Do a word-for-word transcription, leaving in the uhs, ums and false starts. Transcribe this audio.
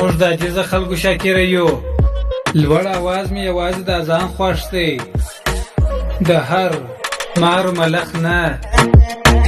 موږ د عاجزه خلکو شاکره یو. لوړ اواز مې یوازې د اذان خوښ دی، د هر مار ملخ نه.